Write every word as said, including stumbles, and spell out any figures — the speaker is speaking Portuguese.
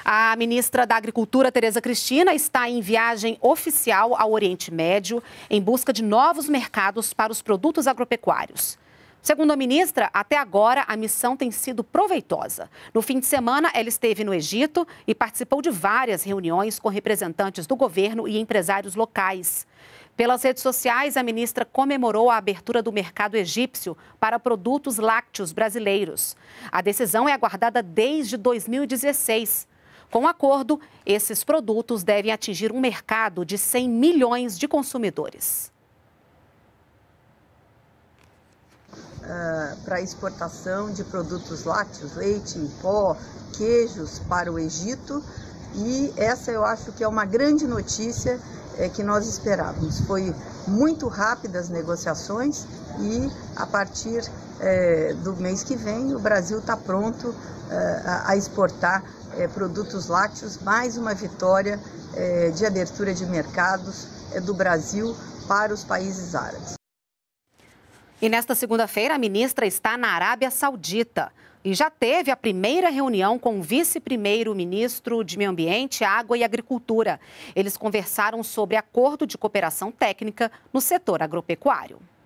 A ministra da Agricultura, Tereza Cristina, está em viagem oficial ao Oriente Médio em busca de novos mercados para os produtos agropecuários. Segundo a ministra, até agora a missão tem sido proveitosa. No fim de semana, ela esteve no Egito e participou de várias reuniões com representantes do governo e empresários locais. Pelas redes sociais, a ministra comemorou a abertura do mercado egípcio para produtos lácteos brasileiros. A decisão é aguardada desde dois mil e dezesseis. Com o acordo, esses produtos devem atingir um mercado de cem milhões de consumidores. Uh, para exportação de produtos lácteos, leite em pó, queijos para o Egito. E essa eu acho que é uma grande notícia é, que nós esperávamos. Foi muito rápida as negociações e a partir é, do mês que vem o Brasil está pronto é, a, a exportar é, produtos lácteos. Mais uma vitória é, de abertura de mercados é, do Brasil para os países árabes. E nesta segunda-feira, a ministra está na Arábia Saudita e já teve a primeira reunião com o vice-primeiro-ministro de Meio Ambiente, Água e Agricultura. Eles conversaram sobre acordo de cooperação técnica no setor agropecuário.